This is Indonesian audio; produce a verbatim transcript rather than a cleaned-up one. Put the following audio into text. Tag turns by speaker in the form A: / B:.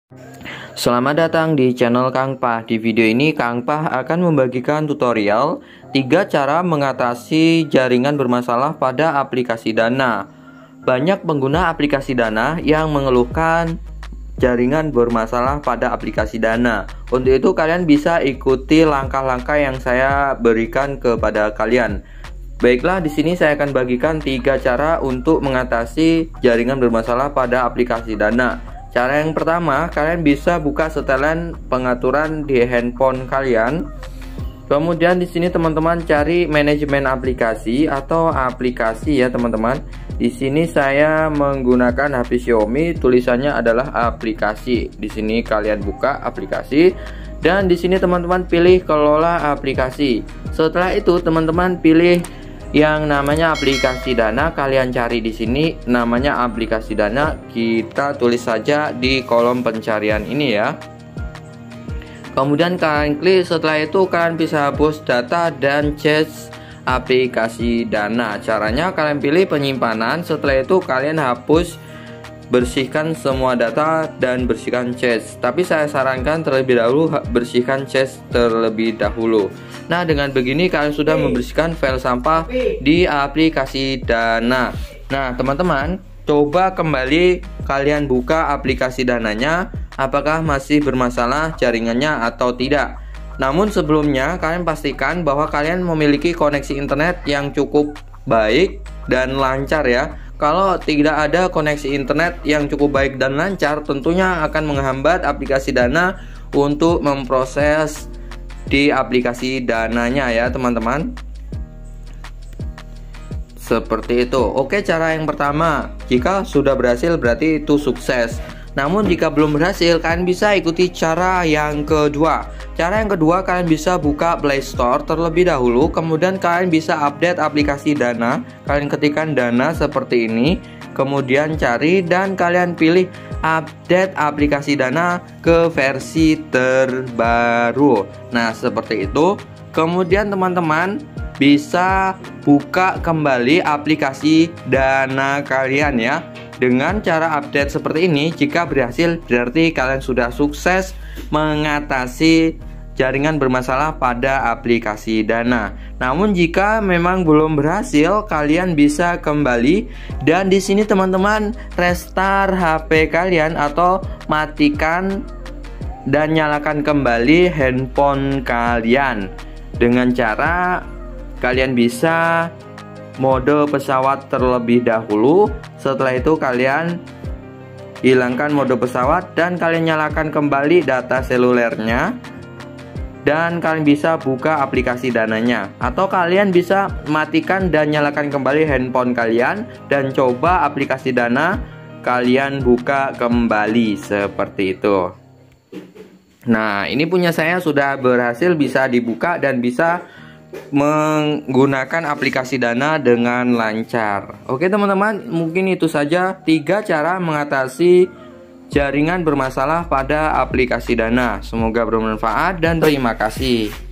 A: Selamat datang di channel Kang Pah. Di video ini Kang Pah akan membagikan tutorial tiga cara mengatasi jaringan bermasalah pada aplikasi Dana. Banyak pengguna aplikasi Dana yang mengeluhkan jaringan bermasalah pada aplikasi Dana. Untuk itu kalian bisa ikuti langkah-langkah yang saya berikan kepada kalian. Baiklah, di sini saya akan bagikan tiga cara untuk mengatasi jaringan bermasalah pada aplikasi Dana. Cara yang pertama, kalian bisa buka setelan pengaturan di handphone kalian. Kemudian di sini teman-teman cari manajemen aplikasi atau aplikasi ya teman-teman. Di sini saya menggunakan H P Xiaomi, tulisannya adalah aplikasi. Di sini kalian buka aplikasi dan di sini teman-teman pilih kelola aplikasi. Setelah itu teman-teman pilih yang namanya aplikasi Dana, kalian cari di sini namanya aplikasi Dana, kita tulis saja di kolom pencarian ini ya. Kemudian kalian klik, setelah itu kalian bisa hapus data dan cache aplikasi Dana. Caranya kalian pilih penyimpanan, setelah itu kalian hapus, bersihkan semua data dan bersihkan cache. Tapi saya sarankan terlebih dahulu bersihkan cache terlebih dahulu. Nah, dengan begini kalian sudah membersihkan file sampah di aplikasi Dana. Nah, teman-teman, coba kembali kalian buka aplikasi Dananya, apakah masih bermasalah jaringannya atau tidak. Namun sebelumnya kalian pastikan bahwa kalian memiliki koneksi internet yang cukup baik dan lancar ya. Kalau tidak ada koneksi internet yang cukup baik dan lancar, tentunya akan menghambat aplikasi Dana untuk memproses di aplikasi Dananya ya teman-teman. Seperti itu. Oke, cara yang pertama, jika sudah berhasil berarti itu sukses. Namun jika belum berhasil, kalian bisa ikuti cara yang kedua. Cara yang kedua, kalian bisa buka Play Store terlebih dahulu. Kemudian kalian bisa update aplikasi Dana. Kalian ketikkan Dana seperti ini, kemudian cari dan kalian pilih update aplikasi Dana ke versi terbaru. Nah, seperti itu. Kemudian teman-teman bisa buka kembali aplikasi Dana kalian ya. Dengan cara update seperti ini, jika berhasil berarti kalian sudah sukses mengatasi jaringan bermasalah pada aplikasi Dana. Namun jika memang belum berhasil, kalian bisa kembali dan di sini teman-teman restart H P kalian atau matikan dan nyalakan kembali handphone kalian. Dengan cara kalian bisa mode pesawat terlebih dahulu. Setelah itu kalian hilangkan mode pesawat dan kalian nyalakan kembali data selulernya. Dan kalian bisa buka aplikasi Dananya. Atau kalian bisa matikan dan nyalakan kembali handphone kalian dan coba aplikasi Dana kalian buka kembali seperti itu. Nah, ini punya saya sudah berhasil bisa dibuka dan bisa menggunakan aplikasi Dana dengan lancar. Oke teman-teman, mungkin itu saja tiga cara mengatasi jaringan bermasalah pada aplikasi Dana. Semoga bermanfaat dan terima kasih.